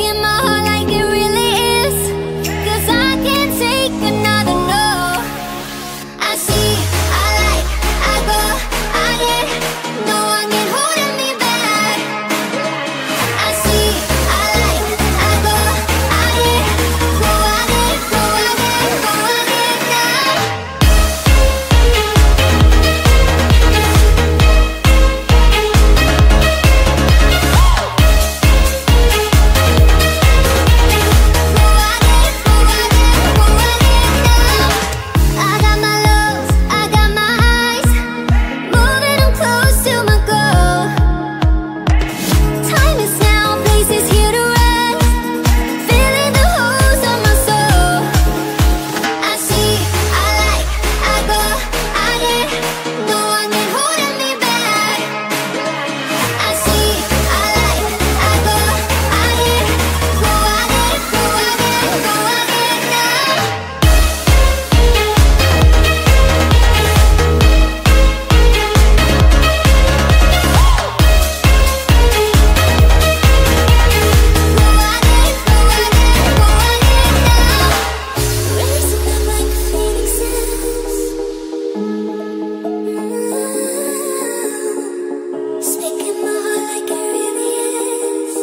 Speaking my heart like it really is, 'cause I can't take another no. I see, I like, I go, I get, no one can hold me back. I see, I like, I go, I get, go, I get, go, I get, go, I get now. I got my lows, I got my highs, moving on close to my goal. Time is now, place is here to rest, filling the holes of my soul. I see, I like, I go, I get, no one can hold me back. I see, I like, I go, I get, go, I get, go, I get, go, I get now. Raising up like phoenixes, speaking my heart like it really is.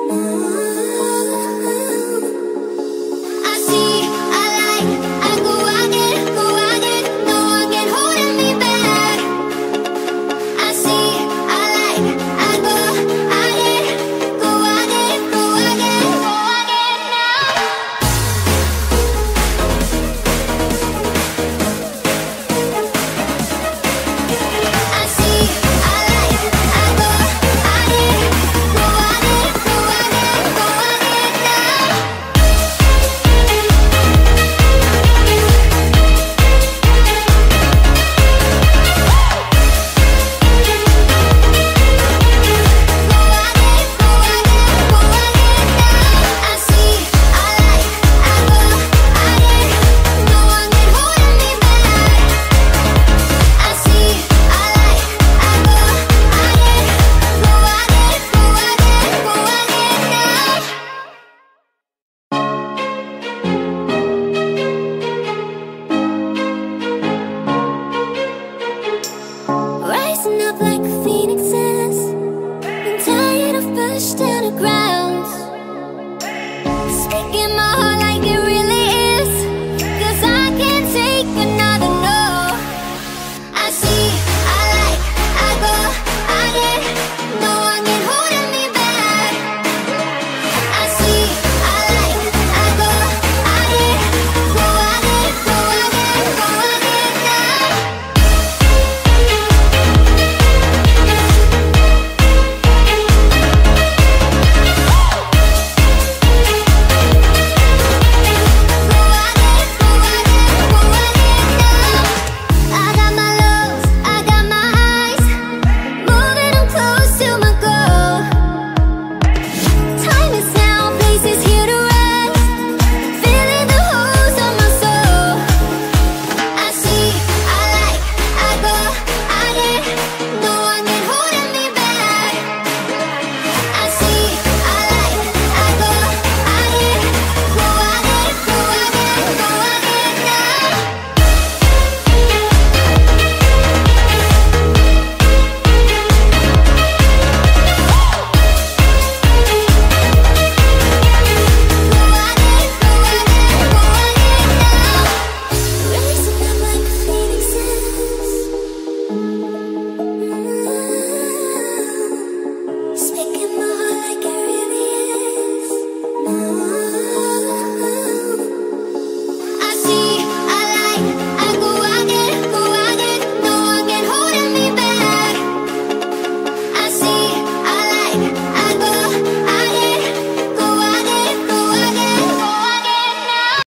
I see, I like, I go, I get, no one can hold me back. I see, I like, I go, I get, go, I get, go, I get, go, I get now. I see, I like, I go, I get, go, I get, go, I get, go, I get now. I see, I like, I go, I get, no one can hold me back. I see, I like, I go, I get, go, I get, go, I get, go, I get now. Rising up like phoenixes, I'm tired of pushed to the ground. Speaking